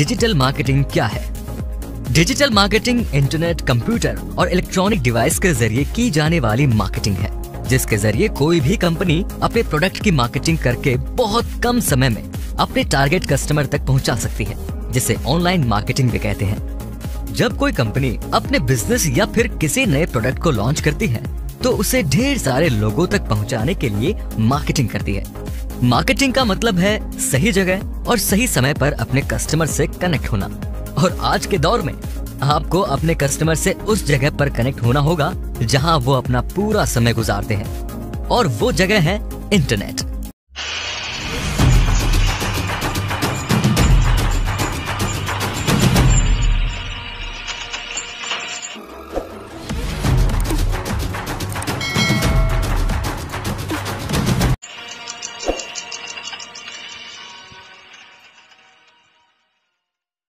Digital marketing क्या है? Digital marketing internet, computer और इलेक्ट्रॉनिक डिवाइस के जरिए की जाने वाली मार्केटिंग है, जिसके जरिए कोई भी कंपनी अपने प्रोडक्ट की मार्केटिंग करके बहुत कम समय में अपने टारगेट कस्टमर तक पहुंचा सकती है, जिसे ऑनलाइन मार्केटिंग भी कहते हैं। जब कोई कंपनी अपने बिजनेस या फिर किसी नए प्रोडक्ट को लॉन्च करती है तो उसे ढेर सारे लोगों तक पहुंचाने के लिए मार्केटिंग करती है। मार्केटिंग का मतलब है सही जगह और सही समय पर अपने कस्टमर से कनेक्ट होना। और आज के दौर में आपको अपने कस्टमर से उस जगह पर कनेक्ट होना होगा जहां वो अपना पूरा समय गुजारते हैं, और वो जगह है इंटरनेट।